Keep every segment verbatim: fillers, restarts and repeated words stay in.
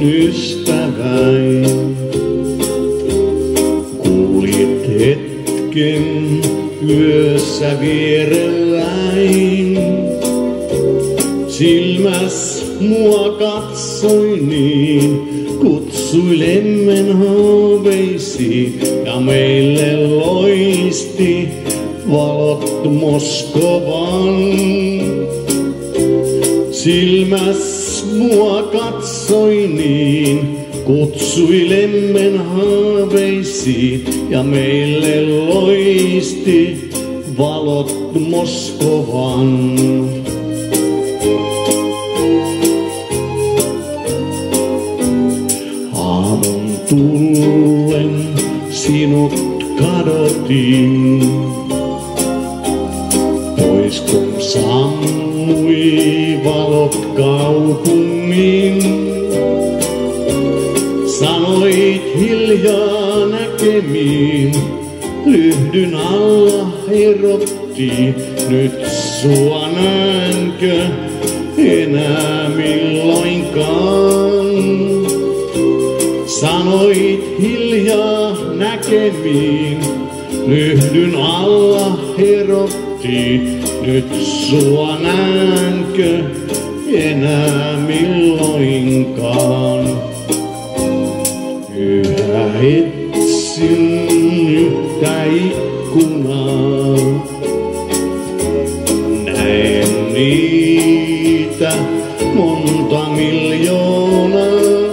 ystäväin. Kuljet hetken yössä vierelläin. Silmäs mua katsoi niin, kutsui lemmen haaveisiin ja meille loisti valot Moskovan. Silmäs mua katsoi niin, kutsui lemmen haaveisiin ja meille loisti valot Moskovan. Aamun tullen sinut kadotin, pois kun sammui valot kaupungin. Sanoit hiljaa näkemiin, lyhdyn alla erottiin. Nyt sua näenkö enää milloinkaan? Sanoit hiljaa näkemiin, lyhdyn alla erottiin. Nyt sua näenkö enää milloinkaan? Yhä etsin yhtä ikkunaa, näen niitä monta miljoonaa.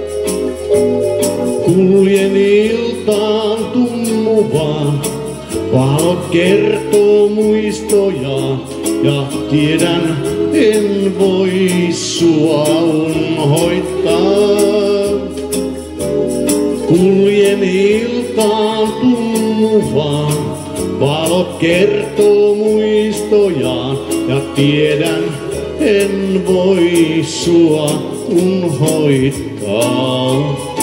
Kuljen iltaan tummuvaan, valot kertoo muistoja ja tiedän en voi sua unhoittaa. Kuljen iltaan tummuvaan, valot kertoo muistojaan ja tiedän en voi sua unhoittaa.